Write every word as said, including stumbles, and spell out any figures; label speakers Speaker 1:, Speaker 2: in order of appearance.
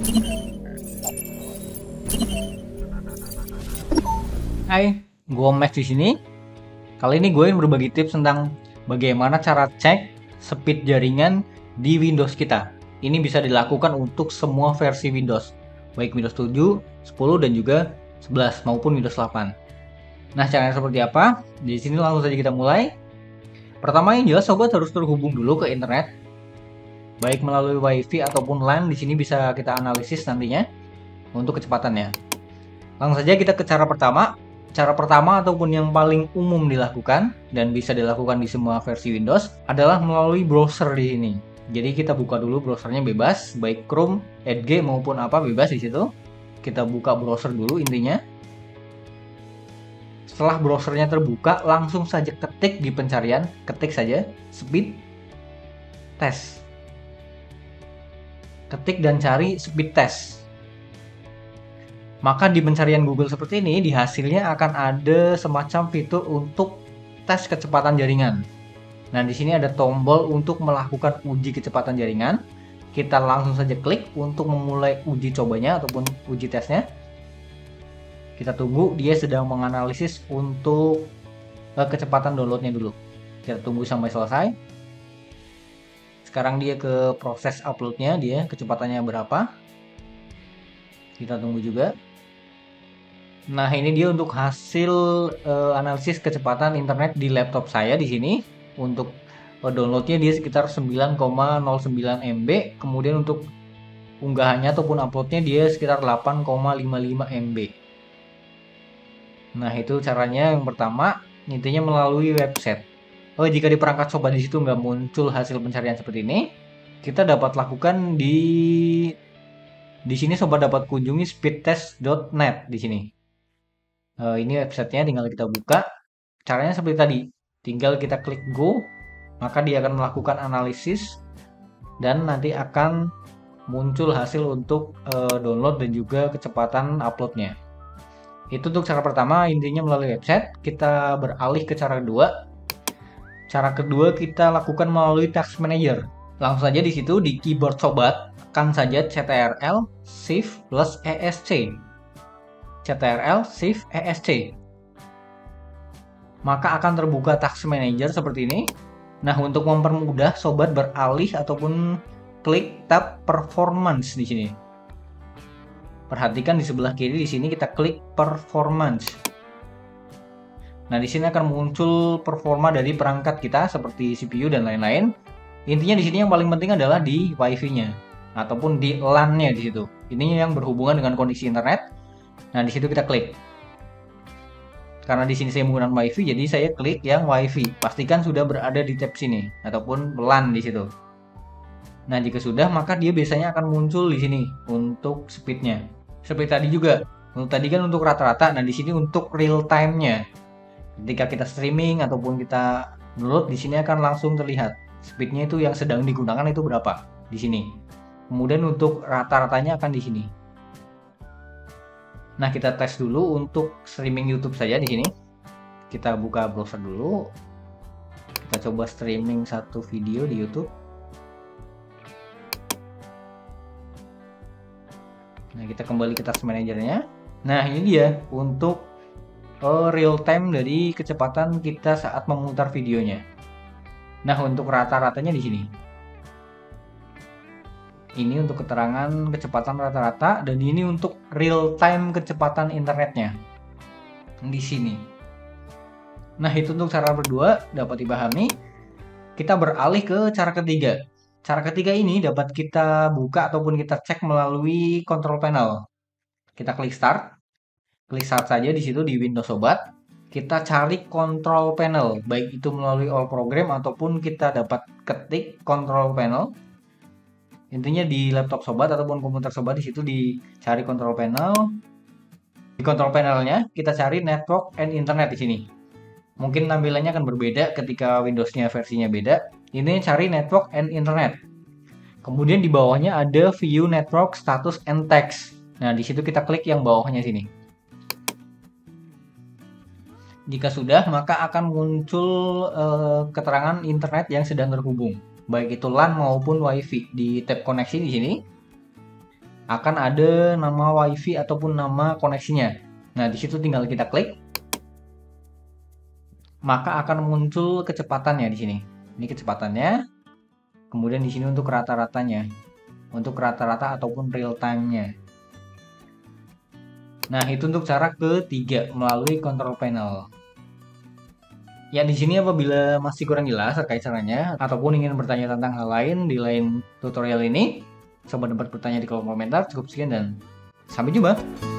Speaker 1: Hai, gue Max di sini. Kali ini gue ingin berbagi tips tentang bagaimana cara cek speed jaringan di Windows kita. Ini bisa dilakukan untuk semua versi Windows, baik Windows tujuh, sepuluh, dan juga sebelas maupun Windows delapan. Nah, caranya seperti apa? Di sini langsung saja kita mulai. Pertama yang jelas, sobat harus terhubung dulu ke internet, baik melalui WiFi ataupun LAN. Di sini bisa kita analisis nantinya untuk kecepatannya. Langsung saja kita ke cara pertama. Cara pertama ataupun yang paling umum dilakukan dan bisa dilakukan di semua versi Windows adalah melalui browser di sini. Jadi kita buka dulu browsernya bebas, baik Chrome, Edge maupun apa bebas di situ. Kita buka browser dulu intinya. Setelah browsernya terbuka, langsung saja ketik di pencarian, ketik saja speed test. Ketik dan cari speed test. Maka di pencarian Google seperti ini, di hasilnya akan ada semacam fitur untuk tes kecepatan jaringan. Nah, di sini ada tombol untuk melakukan uji kecepatan jaringan. Kita langsung saja klik untuk memulai uji cobanya ataupun uji tesnya. Kita tunggu, dia sedang menganalisis untuk uh, kecepatan downloadnya dulu. Kita tunggu sampai selesai. Sekarang dia ke proses uploadnya, dia kecepatannya berapa. Kita tunggu juga. Nah, ini dia untuk hasil uh, analisis kecepatan internet di laptop saya di sini. Untuk uh, downloadnya dia sekitar sembilan koma nol sembilan M B. Kemudian untuk unggahannya ataupun uploadnya dia sekitar delapan koma lima lima M B. Nah, itu caranya yang pertama, intinya melalui website. Oh, jika di perangkat sobat di situ nggak muncul hasil pencarian seperti ini, kita dapat lakukan di di sini sobat dapat kunjungi speedtest dot net di sini. Uh, ini websitenya, tinggal kita buka. Caranya seperti tadi, tinggal kita klik go, maka dia akan melakukan analisis dan nanti akan muncul hasil untuk uh, download dan juga kecepatan uploadnya. Itu untuk cara pertama, intinya melalui website. Kita beralih ke cara kedua. Cara kedua kita lakukan melalui task manager. Langsung saja di situ di keyboard sobat, tekan saja C T R L Shift plus E S C. C T R L Shift E S C. Maka akan terbuka task manager seperti ini. Nah, untuk mempermudah sobat beralih ataupun klik tab performance di sini. Perhatikan di sebelah kiri di sini kita klik performance. Nah, di sini akan muncul performa dari perangkat kita seperti C P U dan lain-lain. Intinya di sini yang paling penting adalah di WiFi-nya ataupun di LAN-nya di situ. Ini yang berhubungan dengan kondisi internet. Nah, di situ kita klik. Karena di sini saya menggunakan WiFi, jadi saya klik yang WiFi. Pastikan sudah berada di tab sini ataupun LAN di situ. Nah, jika sudah, maka dia biasanya akan muncul di sini untuk speednya. Seperti tadi juga. Untuk tadi kan untuk rata-rata. Nah, di sini untuk real time-nya. Ketika kita streaming ataupun kita download, di sini akan langsung terlihat speednya itu yang sedang digunakan itu berapa di sini. Kemudian untuk rata-ratanya akan di sini. Nah, kita tes dulu untuk streaming YouTube saja di sini. Kita buka browser dulu. Kita coba streaming satu video di YouTube. Nah, kita kembali ke task manajernya. Nah, ini dia untuk uh, real time dari kecepatan kita saat memutar videonya. Nah, untuk rata-ratanya di sini. Ini untuk keterangan kecepatan rata-rata dan ini untuk real time kecepatan internetnya di sini. Nah, itu untuk cara berdua dapat dipahami. Kita beralih ke cara ketiga. Cara ketiga ini dapat kita buka ataupun kita cek melalui control panel. Kita klik start. Klik start saja di situ di Windows sobat. Kita cari control panel, baik itu melalui all program ataupun kita dapat ketik control panel. Intinya di laptop sobat ataupun komputer sobat di situ dicari control panel. Di control panelnya kita cari network and internet di sini. Mungkin tampilannya akan berbeda ketika Windows-nya versinya beda. Ini cari network and internet. Kemudian di bawahnya ada view network status and text. Nah, di situ kita klik yang bawahnya sini. Jika sudah, maka akan muncul eh, keterangan internet yang sedang terhubung, baik itu LAN maupun WiFi di tab koneksi di sini. akan ada nama WiFi ataupun nama koneksinya. Nah, di situ tinggal kita klik, maka akan muncul kecepatannya di sini. Ini kecepatannya. Kemudian di sini untuk rata-ratanya, untuk rata-rata ataupun real time-nya. Nah, itu untuk cara ketiga melalui control panel. Ya, di sini apabila masih kurang jelas terkait caranya ataupun ingin bertanya tentang hal lain di lain tutorial ini, coba dapat bertanya di kolom komentar. Cukup sekian dan sampai jumpa.